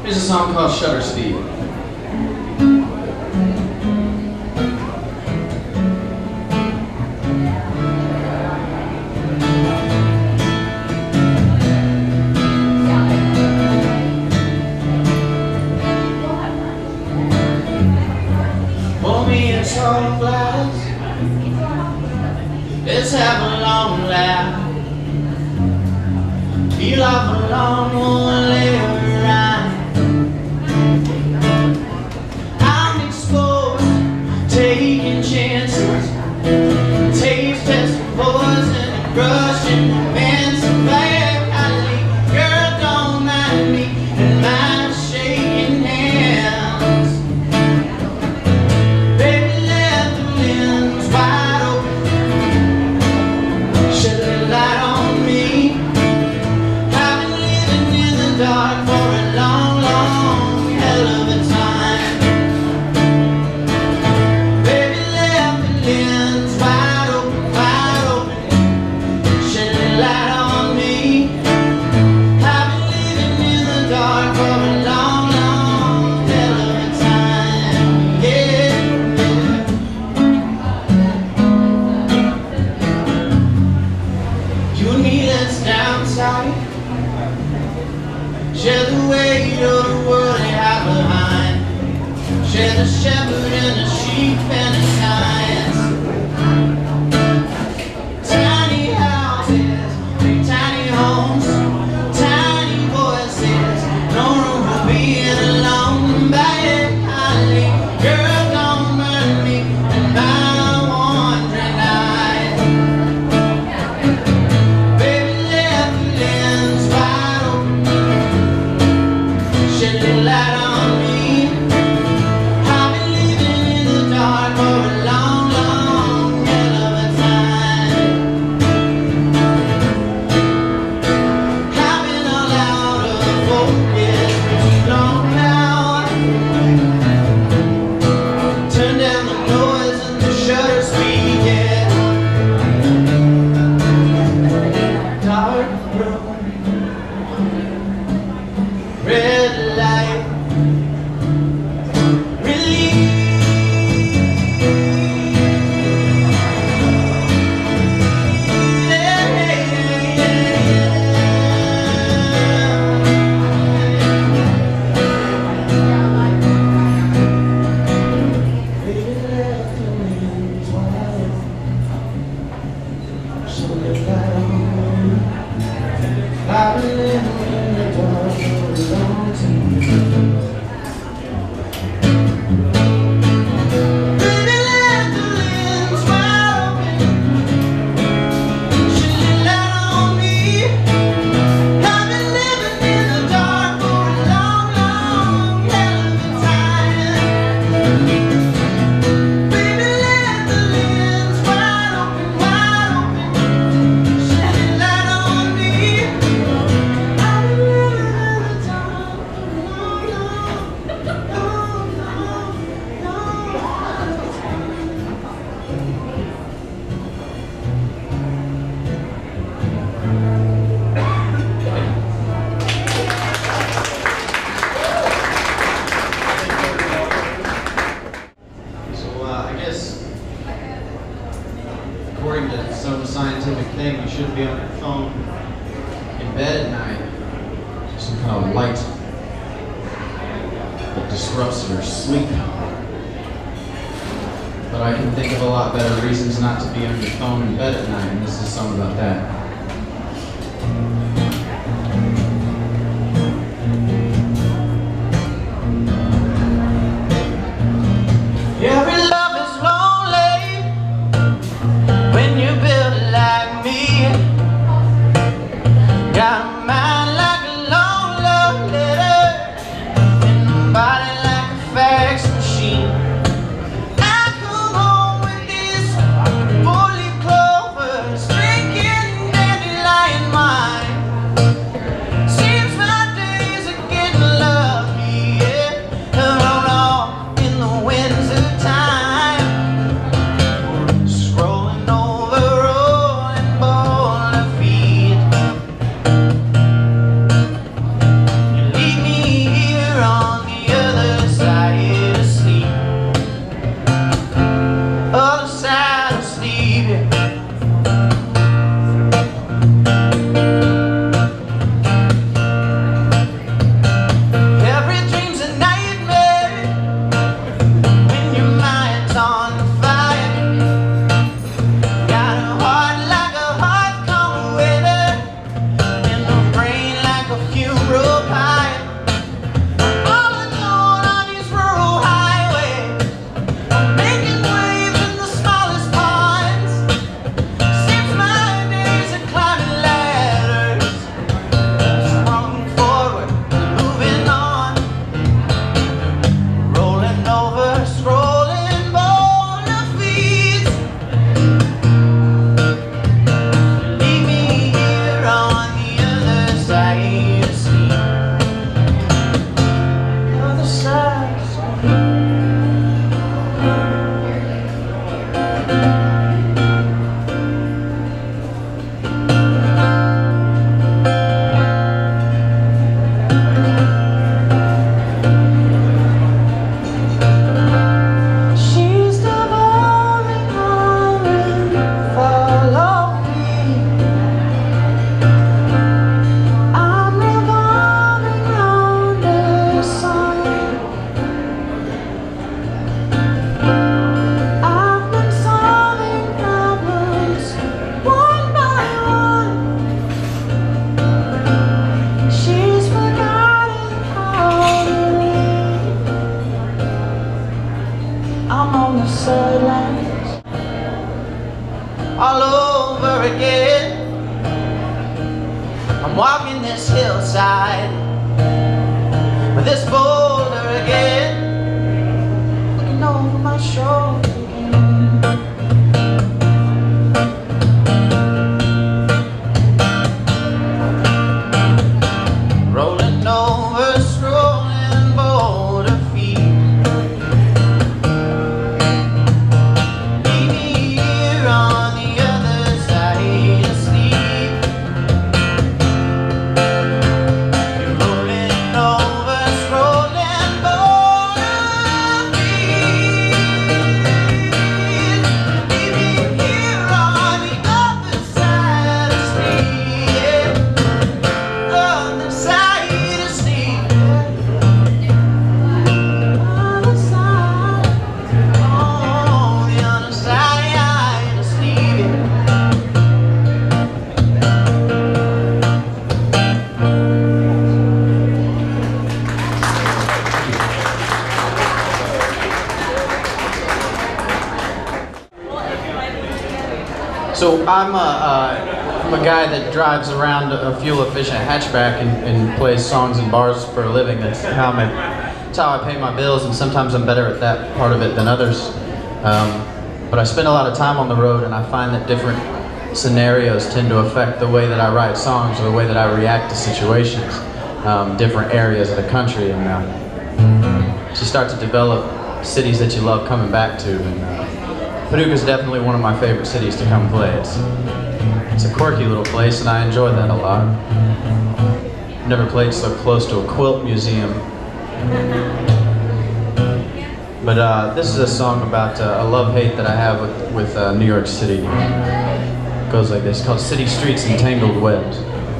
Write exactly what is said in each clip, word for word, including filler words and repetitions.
Here's a song called Shutter Speed. Pour me a tall glass. Let's have a long laugh. Feel off a long one later ride. I'm exposed, taking chances, taste testing poison and brushing romance away. Girl, don't mind me and my shaking hands. Baby, let the lens wide open, shed a light on me. I've been living in the dark for a long, long hell of a time. Baby, let the lens wide open, wide open, shed a light on me. I've been living in the dark for a long, long hell of a time. Yeah, yeah. You and me, let's downside. Share the weight of the world they hide behind. Share the shepherd and the sheep and the giants. Tiny houses, big tiny homes, tiny voices, no room for being alone. Baby, honey, girl, don't burn me in my wandering eyes. Baby, let the lens wide open, shed a light on me. I've been living in the dark for a long, long hell of a time. I've been all out of focus for too long now. Turn down the noise and the shutter speed, yeah. Dark room, red light, relief. Yeah, yeah, yeah. Baby, let the winds wild, shed a light on me. I've been living in the dark for a long time. Baby, let the lens wide open, shed a light on me. I've been living in the dark for a long, long hell of a time. Baby, let the lens wide open, wide open, shed a light on me. I've been living in the dark for a long, long, long, long, long So uh, I guess, according to some scientific thing, you shouldn't be on your phone in bed at night. Some kind of light that disrupts your sleep. But I can think of a lot better reasons not to be on your phone in bed at night, and this is some about that. Every love is lonely when you build it like me. Got a mind like a long love letter and a body like a fax machine. I come home with this four-leaf clover, drinking all over again. I'm walking this hillside with this boulder again, looking over my shoulder. Rolling over, strolling boulder feet. Leave me here on the other side asleep. You're rolling over, strolling boulder feet. Leave me here on the other side asleep. Other side. So I'm a, uh, I'm a guy that drives around a fuel-efficient hatchback and, and plays songs in bars for a living. That's how, my, that's how I pay my bills, and sometimes I'm better at that part of it than others. Um, but I spend a lot of time on the road, and I find that different scenarios tend to affect the way that I write songs or the way that I react to situations, um, different areas of the country. And uh, you start to develop cities that you love coming back to. And, uh, Paducah is definitely one of my favorite cities to come play. It's, it's a quirky little place, and I enjoy that a lot. I've never played so close to a quilt museum. But uh, this is a song about uh, a love-hate that I have with, with uh, New York City. It goes like this, it's called City Streets and Tangled Webs.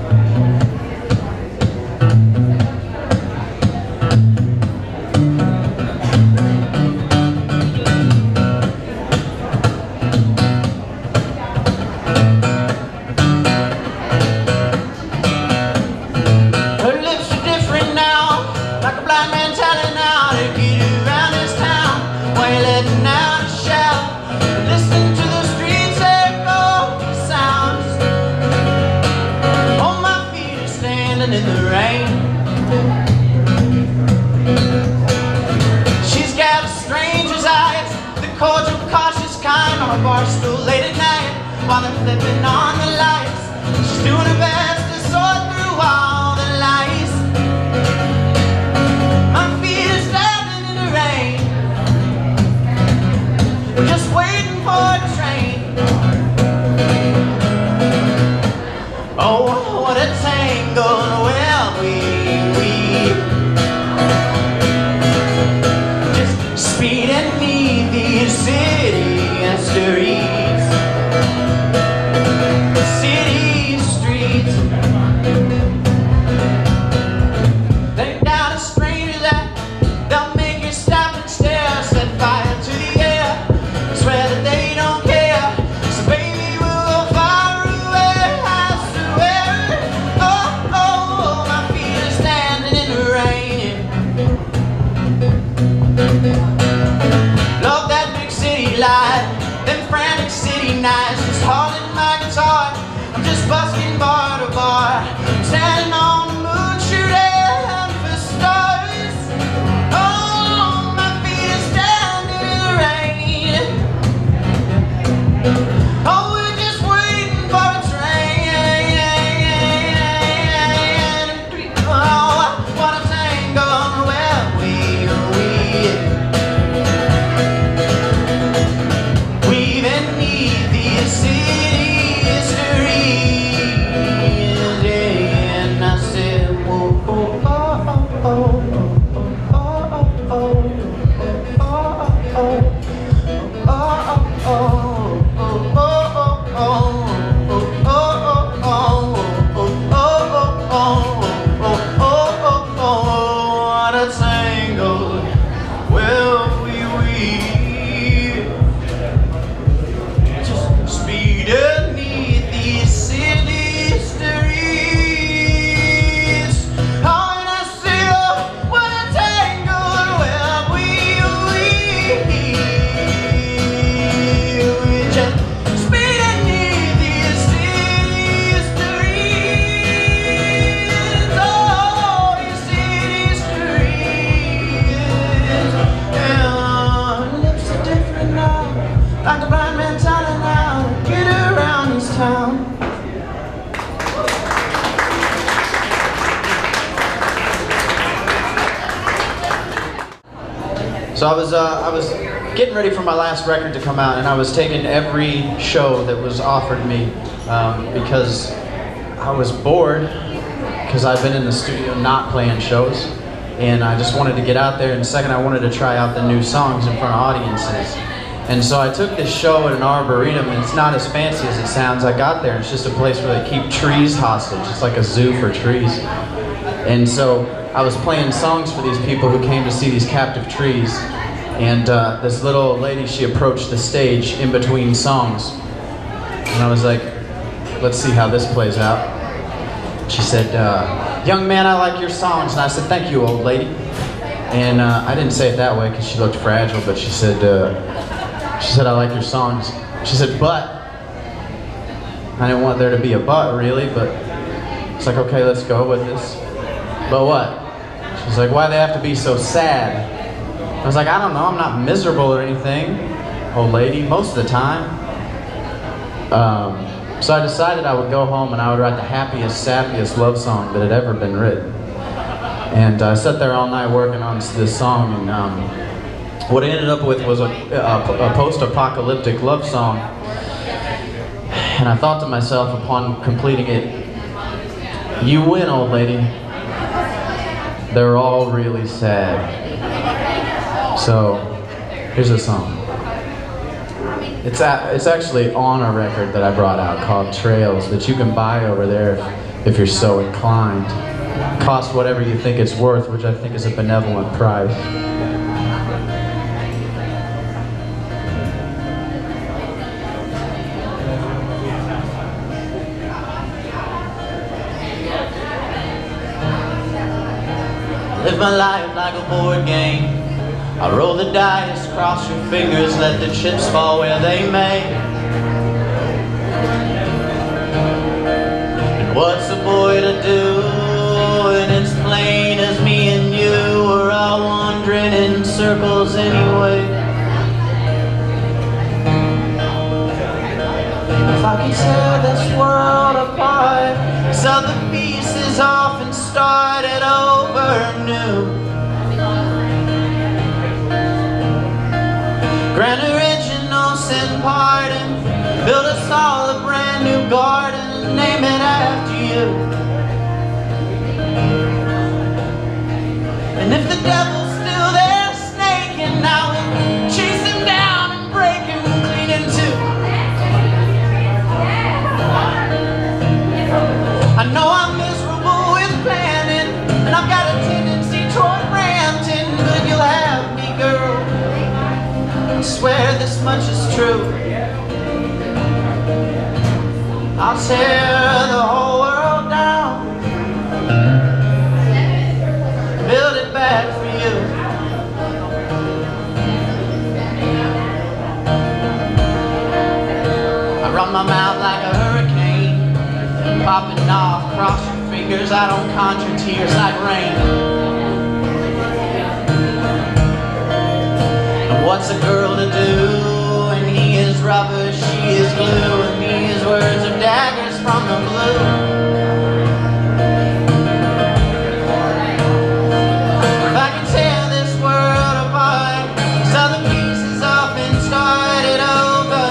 In the rain, she's got stranger's eyes, the cordial, cautious kind, on a bar stool late at night while they're flipping on the lights. She's doing her best to sort through all the lies. My feet are standing in the rain, we're just waiting for a train. Oh, what a tangle. Love that big city life, them frantic city nights, just hauling my guitar. I'm just busking bar to bar, standing on the moon, shooting for stars. Oh, my feet are standing in the rain. Oh, we're just waiting for a train. Oh, what a tangle where we speeding So I was, uh, I was getting ready for my last record to come out, and I was taking every show that was offered me um, because I was bored, because I've been in the studio not playing shows, and I just wanted to get out there, and second I wanted to try out the new songs in front of audiences. And so I took this show at an arboretum, and it's not as fancy as it sounds. I got there, and it's just a place where they keep trees hostage. It's like a zoo for trees. And so I was playing songs for these people who came to see these captive trees. And uh, this little old lady, she approached the stage in between songs. And I was like, let's see how this plays out. She said, uh, young man, I like your songs. And I said, thank you, old lady. And uh, I didn't say it that way because she looked fragile, but she said, uh, She said, I like your songs. She said, but. I didn't want there to be a but, really, but it's like, okay, let's go with this. But what? She's like, why do they have to be so sad? I was like, I don't know, I'm not miserable or anything, old lady, most of the time. Um, so I decided I would go home and I would write the happiest, sappiest love song that had ever been written. And I sat there all night working on this song, and um, what I ended up with was a, a, a post-apocalyptic love song. And I thought to myself upon completing it, you win, old lady. They're all really sad. So, here's a song. It's, a, it's actually on a record that I brought out called Trails that you can buy over there if, if you're so inclined. Cost whatever you think it's worth, which I think is a benevolent price. Live my life like a board game. I roll the dice, cross your fingers, let the chips fall where they may. And what's a boy to do when it's plain as me and you are all wandering in circles anyway? If I could tear this world apart, so the pieces off and start it over new. Grant original sin pardon, build us all a brand new garden and name it after you. And if the devil's still there snaking, I will chase him down and break him clean in two. I know I'm miserable with planning, and I've got a tendency toward ranting, but you'll have me, girl. I swear this much is true. I'll tear the whole world down, build it back for you. I run my mouth like a hurricane, popping off, cross your fingers, I don't conjure tears like rain. And what's a girl to do when he is rubber, she is glue, and these words are daggers from the blue. If I could tear this world apart, so the pieces off and start it over.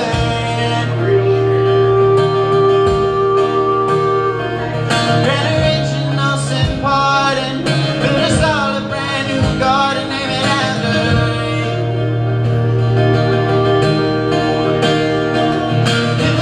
Grant original sin pardon, build us all a brand new garden, name it after. If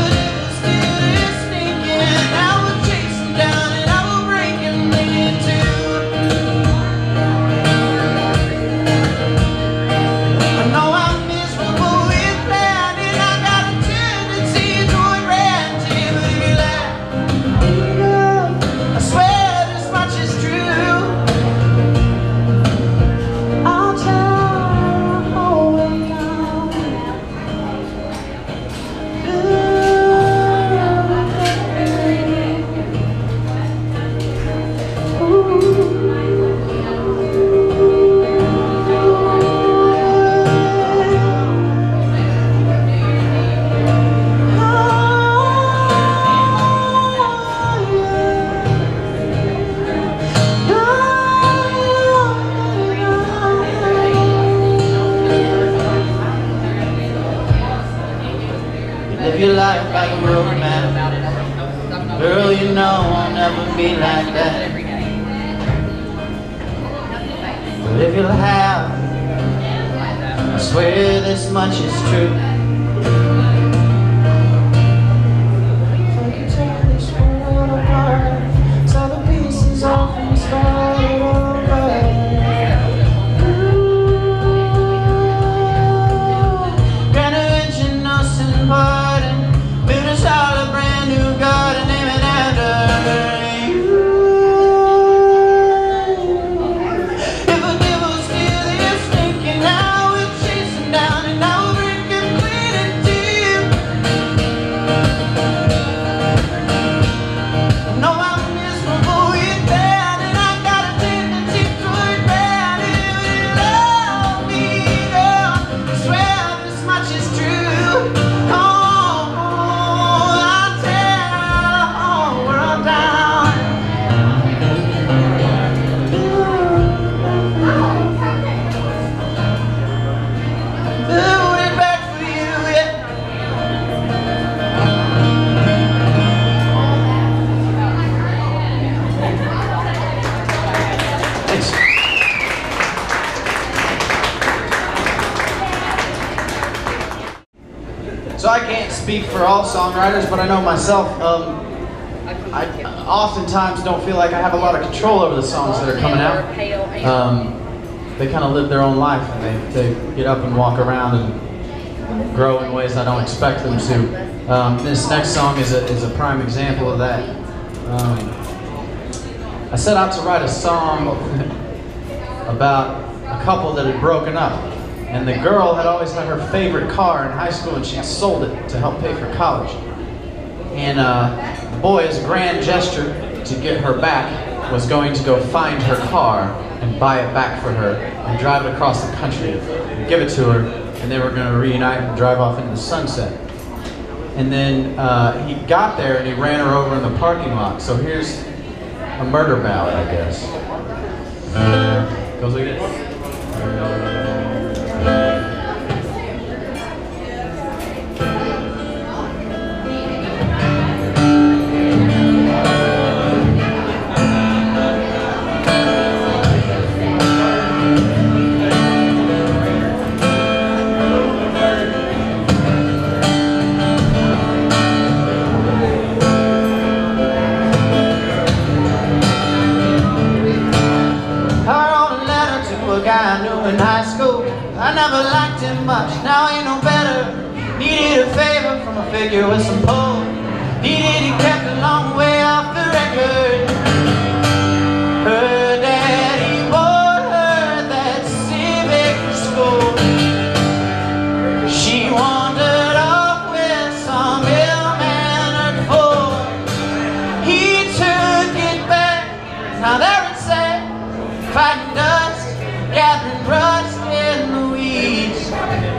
by the roadmap. Girl, you know I'll never be like that. But if you'll have, I swear this much is true. If I could tear this world apart, tear the pieces off and start it over. Ooh, grant a rich innocent pardon, build us all a brand new garden, name it after you. So I can't speak for all songwriters, but I know myself, um, I oftentimes don't feel like I have a lot of control over the songs that are coming out. Um, they kind of live their own life, and they, they get up and walk around and grow in ways I don't expect them to. Um, this next song is a, is a prime example of that. Um, I set out to write a song about a couple that had broken up. And the girl had always had her favorite car in high school, and she sold it to help pay for college. And uh, the boy, as a grand gesture to get her back, was going to go find her car and buy it back for her and drive it across the country and give it to her, and they were going to reunite and drive off into the sunset. And then uh, he got there and he ran her over in the parking lot. So here's a murder ballad, I guess. Goes like this. I knew in high school, I never liked him much, now ain't no better. Needed a favor from a figure with some pull. Needed he kept a long way off the record. Her daddy bought her that Civic school. She wandered off with some ill-mannered fool. He took it back, now there it sat, fighting dust, gathering rust in the weeds.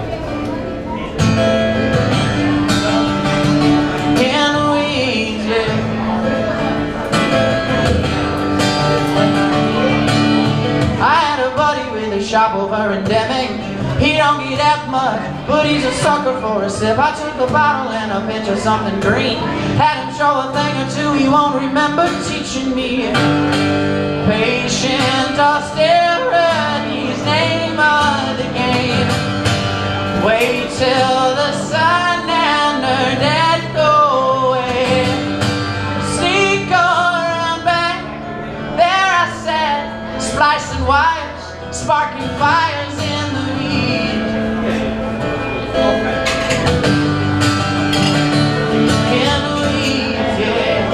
In the weeds, yeah. I had a buddy with a shop over in Deming. He don't get that much, but he's a sucker for a sip. I took a bottle and a pinch of something green. Had him show a thing or two he won't remember teaching me. Patient austerity's name of the game. Wait till the sun and her dad go away. Sneak around back, there I sat, splicing wires, sparking fires in the weeds. In the weeds, yeah.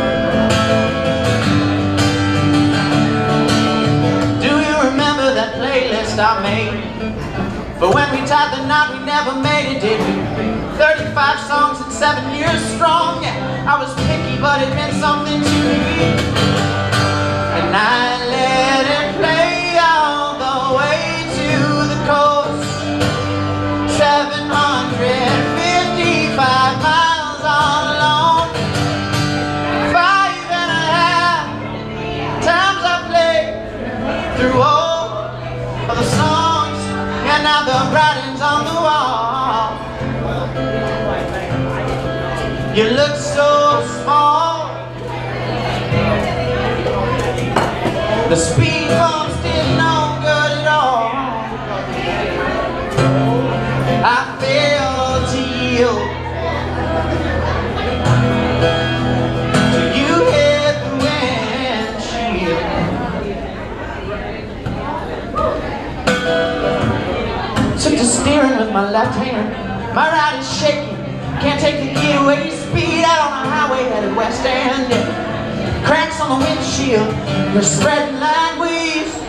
Do you remember that playlist I made? But when we tied the knot, we never made it, did we? thirty-five songs and seven years strong. Yeah, I was picky, but it meant something to me. And I let it play all the way to the coast. seven hundred fifty-five miles all alone. Five and a half times I played through all of the songs, and now the writing's on the wall. The speed bumps didn't no good at all. I failed to yield till you hit the windshield. Took to steering with my left hand. My right is shaking. Can't take the getaway speed out on the highway headed west end. Cracks on the windshield, they're spreading like weeds.